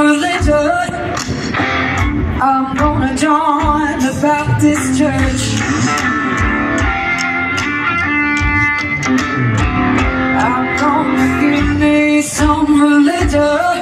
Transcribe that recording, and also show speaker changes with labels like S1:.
S1: religion. I'm gonna join the Baptist church. I'm gonna give me some religion.